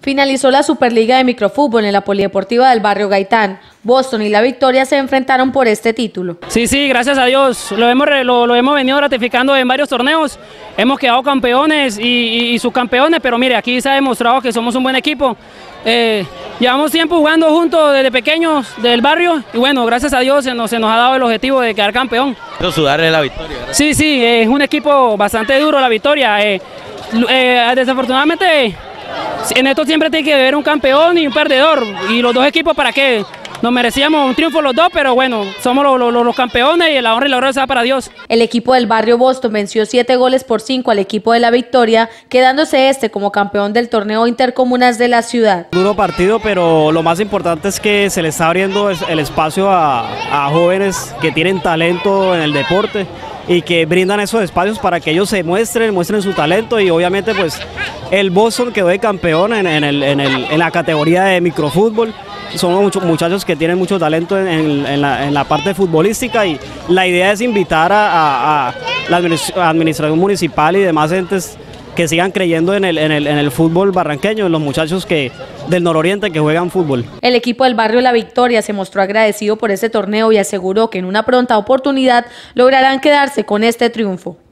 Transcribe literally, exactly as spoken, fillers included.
Finalizó la Superliga de Microfútbol en la Polideportiva del barrio Gaitán. Boston y La Victoria se enfrentaron por este título. Sí, sí, gracias a Dios. Lo hemos, lo, lo hemos venido ratificando en varios torneos. Hemos quedado campeones y, y, y subcampeones, pero mire, aquí se ha demostrado que somos un buen equipo. Eh, llevamos tiempo jugando juntos desde pequeños del barrio y bueno, gracias a Dios se nos, se nos ha dado el objetivo de quedar campeón. Pero sudarle la Victoria, ¿verdad? Sí, sí, es un equipo bastante duro La Victoria. Eh, eh, desafortunadamente en esto siempre tiene que haber un campeón y un perdedor, y los dos equipos para qué, nos merecíamos un triunfo los dos, pero bueno, somos los, los, los campeones y la honra y la gloria sea para Dios. El equipo del barrio Boston venció siete goles por cinco al equipo de La Victoria, quedándose este como campeón del torneo intercomunas de la ciudad. Duro partido, pero lo más importante es que se le está abriendo el espacio a, a jóvenes que tienen talento en el deporte y que brindan esos espacios para que ellos se muestren, muestren su talento, y obviamente pues el Boston quedó de campeón en, en, el, en, el, en la categoría de microfútbol. Son muchos muchachos que tienen mucho talento en, en, en, la, en la parte futbolística, y la idea es invitar a, a, a la administración municipal y demás entes que sigan creyendo en el, en, el, en el fútbol barranqueño, en los muchachos que, del nororiente que juegan fútbol. El equipo del barrio La Victoria se mostró agradecido por este torneo y aseguró que en una pronta oportunidad lograrán quedarse con este triunfo.